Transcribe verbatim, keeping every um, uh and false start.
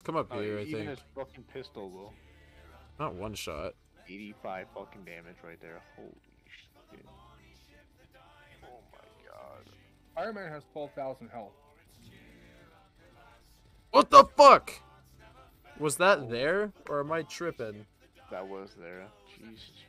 come up Oh, here, I even think. his fucking pistol, bro. Not one shot. eighty-five fucking damage right there. Holy shit. Oh my god. Iron Man has twelve thousand health. What the fuck? Was that Oh. there? Or am I tripping? That was there. Jesus